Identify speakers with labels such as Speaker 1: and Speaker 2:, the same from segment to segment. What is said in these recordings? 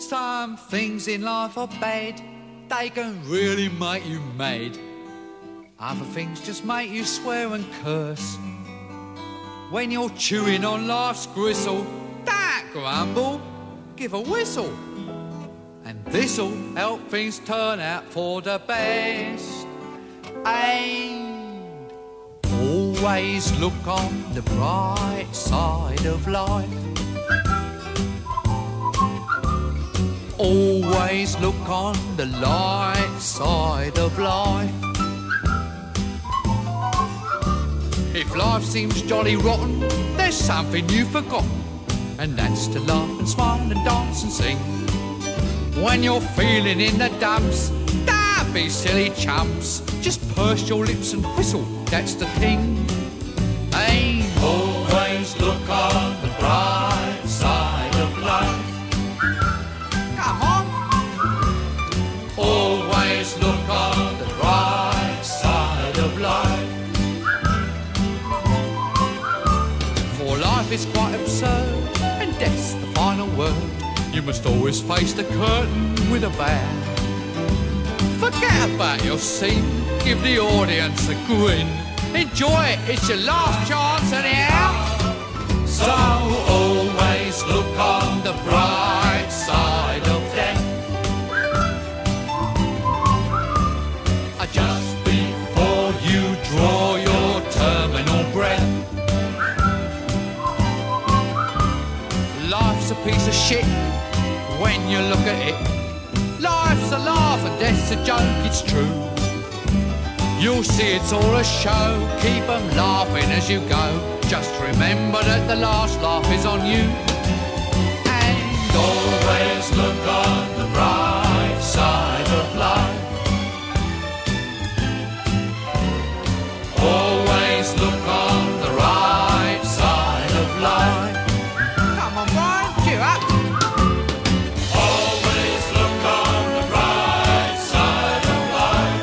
Speaker 1: Some things in life are bad, they can really make you mad. Other things just make you swear and curse. When you're chewing on life's gristle, don't grumble, give a whistle. And this'll help things turn out for the best. And always look on the bright side of life. Always look on the light side of life. If life seems jolly rotten, there's something you've forgotten, and that's to laugh and smile and dance and sing. When you're feeling in the dumps, don't be silly chumps. Just purse your lips and whistle, that's the thing. Hey, always look on the bright side of life. Come on. Always look on the bright side of life. For life is quite absurd, and death's the final word. You must always face the curtain with a bow. Forget about your scene, give the audience a grin. Enjoy it, it's your last chance anyhow. So always look on the bright side of death. Just before you draw your terminal breath. Life's a piece of shit when you look at it. Life's a laugh and death's a joke, it's true. You'll see it's all a show, keep 'em laughing as you go. Just remember that the last laugh is on you. And always look on the bright side of life. Always look on the right side of life. Come on, Brian, cheer up. Always look on the right side of life.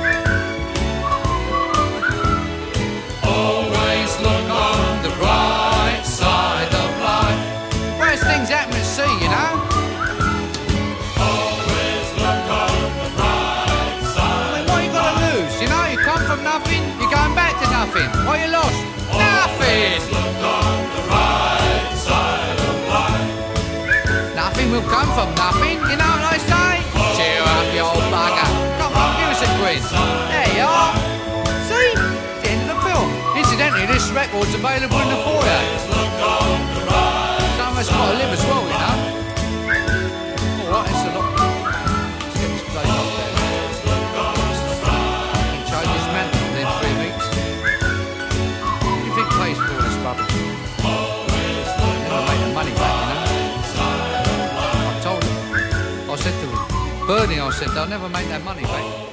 Speaker 1: Always look on the right side of life. Worst things happen at sea, you know. Always look on the right side. I mean, what you got to lose? You know, you come from nothing, you're going back to nothing. What you lost? Nothing. Always look on the right side of life. Nothing will come from nothing, you know what I say? Cheer up, you old bugger. Come on, give us a quiz. There you are. See? It's the end of the film. Incidentally, this record's available in the foyer. Some of us got to live as well, you know. Alright, it's a lot. Let's get this place up there. And change his mantle within 3 weeks. What do you think pays for all this rubbish? Never make the money back, you know. I told him. I said to him, Bernie, I said, they'll never make that money back.